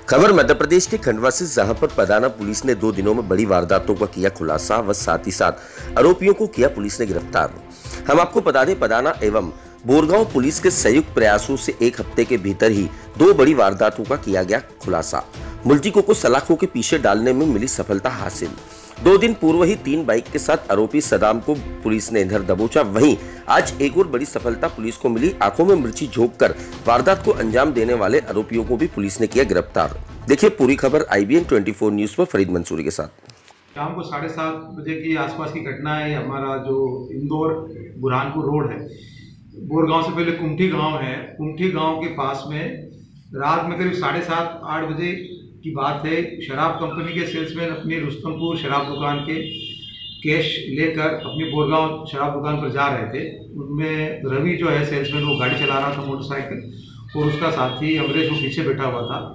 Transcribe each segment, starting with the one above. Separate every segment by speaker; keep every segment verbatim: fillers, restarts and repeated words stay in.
Speaker 1: खबर मध्य प्रदेश के खंडवा से, जहां पर पदाना पुलिस ने दो दिनों में बड़ी वारदातों का किया खुलासा व साथ ही साथ आरोपियों को किया पुलिस ने गिरफ्तार। हम आपको बता दें, पदाना एवं बोरगांव पुलिस के संयुक्त प्रयासों से एक हफ्ते के भीतर ही दो बड़ी वारदातों का किया गया खुलासा। मुल्जिकों को सलाखों के पीछे डालने में मिली सफलता हासिल। दो दिन पूर्व ही तीन बाइक के साथ आरोपी सदाम को पुलिस ने इधर दबोचा। वहीं आज एक और बड़ी सफलता पुलिस को मिली। आंखों में मिर्ची झोंककर वारदात को अंजाम देने वाले आरोपियों को भी पुलिस ने किया गिरफ्तार। देखिए पूरी खबर आई बी एन चौबीस न्यूज पर फरीद मंसूरी के साथ।
Speaker 2: शाम को साढ़े सात बजे की आसपास की घटना है। हमारा जो इंदौर बुरहानपुर रोड है, बोरगांव से पहले कुमठी गांव है, कुमठी गांव के पास में रात में करीब साढ़े सात आठ बजे की बात है। शराब कंपनी के सेल्समैन अपनी रुस्तमपुर शराब दुकान के कैश लेकर अपनी बोरगांव शराब दुकान पर जा रहे थे। उनमें रवि जो है सेल्समैन, वो गाड़ी चला रहा था मोटरसाइकिल, और उसका साथी अमरीश वो पीछे बैठा हुआ था।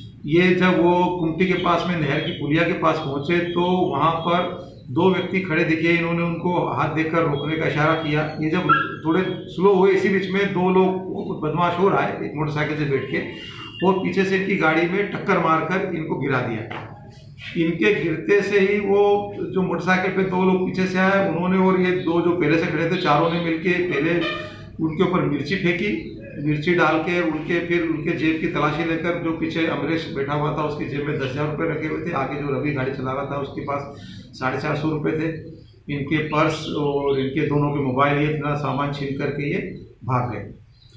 Speaker 2: ये जब वो कुमटी के पास में नहर की पुलिया के पास पहुंचे तो वहां पर दो व्यक्ति खड़े दिखे। इन्होंने उनको हाथ देकर रोकने का इशारा किया। ये जब थोड़े स्लो हुए, इसी बीच में दो लोग बदमाश हो रहा है एक मोटरसाइकिल से बैठ के, और पीछे से इनकी गाड़ी में टक्कर मारकर इनको गिरा दिया। इनके गिरते से ही वो जो मोटरसाइकिल पे दो लोग पीछे से आए, उन्होंने और ये दो जो पहले से खड़े थे, चारों ने मिलके पहले उनके ऊपर मिर्ची फेंकी। मिर्ची डाल के उनके फिर उनके जेब की तलाशी लेकर, जो पीछे अमरीश बैठा हुआ था उसकी जेब में दस हजार रुपये रखे हुए थे। आगे जो रवि गाड़ी चला रहा था उसके पास साढ़े चार सौ रुपये थे। इनके पर्स और इनके दोनों के मोबाइल, ये इतना सामान छीन करके ये भाग गए।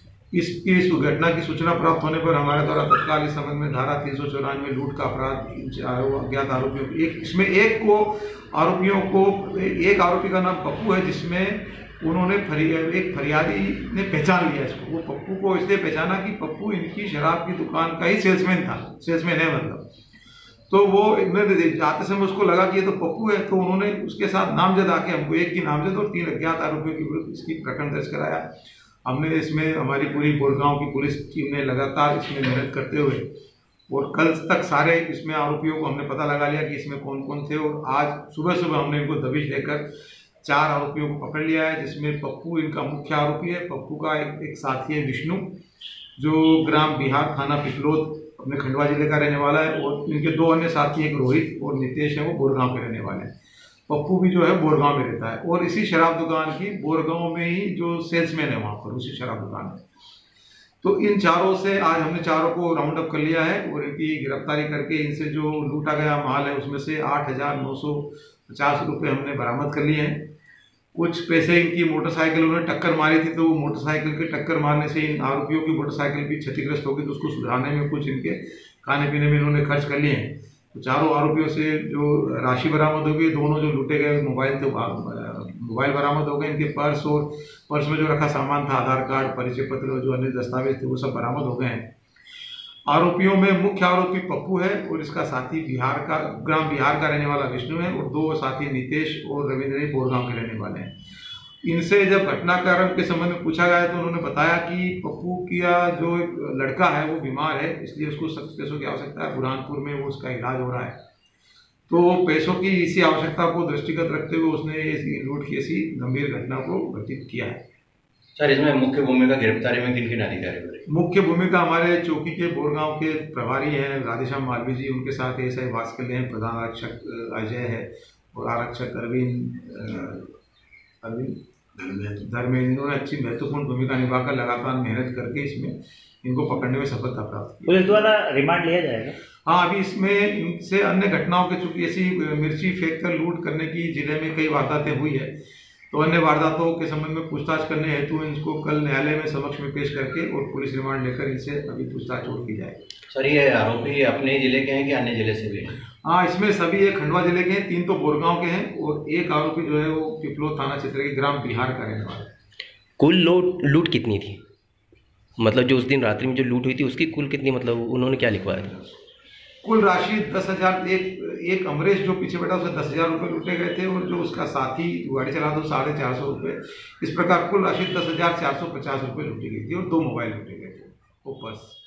Speaker 2: इसकी इस घटना की सूचना प्राप्त होने पर हमारे द्वारा तत्काल इस संबंध में धारा तीन सौ चौरानवे लूट का अपराध अज्ञात आरोपियों एक इसमें एक को आरोपियों को एक आरोपी का नाम पप्पू है, जिसमें उन्होंने फरिया, एक फरियादी ने पहचान लिया इसको। वो पप्पू को इसलिए पहचाना कि पप्पू इनकी शराब की दुकान का ही सेल्समैन था, सेल्समैन है मतलब। तो वो जाते समय उसको लगा कि ये तो पप्पू है, तो उन्होंने उसके साथ नामजद आके हमको एक की नामजद और तीन अज्ञात आरोपियों के विरुद्ध इसकी प्रकरण दर्ज कराया। हमने इसमें हमारी पूरी बोरगांव की पुलिस टीम ने लगातार इसमें मेहनत करते हुए, और कल तक सारे इसमें आरोपियों को हमने पता लगा लिया कि इसमें कौन कौन थे, और आज सुबह सुबह हमने इनको दबिश देकर चार आरोपियों को पकड़ लिया है, जिसमें पप्पू इनका मुख्य आरोपी है। पप्पू का एक, एक साथी है विष्णु, जो ग्राम बिहार थाना पिपलोद अपने खंडवा जिले का रहने वाला है, और इनके दो अन्य साथी, एक रोहित और नितेश है, वो बोरगांव के रहने वाले हैं। पप्पू भी जो है बोरगांव में रहता है, और इसी शराब दुकान की बोरगांव में ही जो सेल्समैन है वहाँ पर उसी शराब दुकान में। तो इन चारों से आज हमने चारों को राउंड अप कर लिया है, और इनकी गिरफ्तारी करके इनसे जो लूटा गया माल है उसमें से आठ हजार नौ सौ पचास रुपये हमने बरामद कर लिए हैं। कुछ पैसे इनकी मोटरसाइकिल, उन्होंने टक्कर मारी थी, तो मोटरसाइकिल के टक्कर मारने से इन आरोपियों की मोटरसाइकिल भी क्षतिग्रस्त हो गई, तो उसको सुधारने में कुछ इनके खाने पीने में इन्होंने खर्च कर लिए हैं। तो चारों आरोपियों से जो राशि बरामद हो गई, दोनों जो लूटे गए मोबाइल थे मोबाइल बरामद हो गए। इनके पर्स और पर्स में जो रखा सामान था, आधार कार्ड, परिचय पत्र, जो अन्य दस्तावेज थे, वो सब बरामद हो गए हैं। आरोपियों में मुख्य आरोपी पप्पू है, और इसका साथी बिहार का ग्राम बिहार का रहने वाला विष्णु है, और दो साथी नितेश और रविंद्र बोरगांव के रहने वाले हैं। इनसे जब घटनाक्रम के संबंध में पूछा गया तो उन्होंने बताया कि पप्पू का जो लड़का है वो बीमार है, इसलिए उसको सख्त पैसों की आवश्यकता है, बुरहानपुर में वो उसका इलाज हो रहा है। तो पैसों की इसी आवश्यकता को दृष्टिगत रखते हुए उसने इस लूट की ऐसी गंभीर घटना को घटित किया है।
Speaker 3: सर, इसमें मुख्य भूमिका गिरफ्तारी में किन किन अधिकारी बने?
Speaker 2: मुख्य भूमिका हमारे चौकी के बोरगांव के प्रभारी हैं राधेश्याम मालवी जी, उनके साथ एस आई भास्कर हैं, प्रधान आरक्षक अजय है, और आरक्षक अरविंद अरविंद धर्मेंद्र। इन्होंने अच्छी महत्वपूर्ण भूमिका निभाकर लगातार मेहनत करके इसमें इनको पकड़ने में सफलता प्राप्त की।
Speaker 4: पुलिस द्वारा रिमांड लिया जाएगा?
Speaker 2: हाँ, अभी इसमें इनसे अन्य घटनाओं के, चूंकि ऐसी मिर्ची फेंक कर लूट करने की जिले में कई वारदातें हुई है, तो अन्य वारदातों के संबंध में पूछताछ करने हेतु इनको कल न्यायालय में समक्ष में पेश करके और पुलिस रिमांड लेकर इनसे अभी पूछताछ और की जाएगी।
Speaker 3: सर, ये आरोपी अपने जिले के हैं कि अन्य जिले से भी हैं?
Speaker 2: हाँ, इसमें सभी एक खंडवा जिले के हैं, तीन तो बोरगांव के हैं, और एक आरोपी जो है वो पिपलोद थाना क्षेत्र के ग्राम बिहार का रहने वाला है।
Speaker 1: कुल लूट लूट कितनी थी? मतलब जो उस दिन रात्रि में जो लूट हुई थी उसकी कुल कितनी, मतलब उन्होंने क्या लिखवाया था?
Speaker 2: कुल राशि दस हजार एक एक अमरीश जो पीछे बैठा उसे दस हजार रुपये लूटे गए थे, और जो उसका साथी गाड़ी चला था साढ़े चार सौ रुपये। इस प्रकार कुल राशि दस हजार चार सौ पचास रुपये लूटी गई थी, और दो मोबाइल लूटे गए थे, वो पर्स।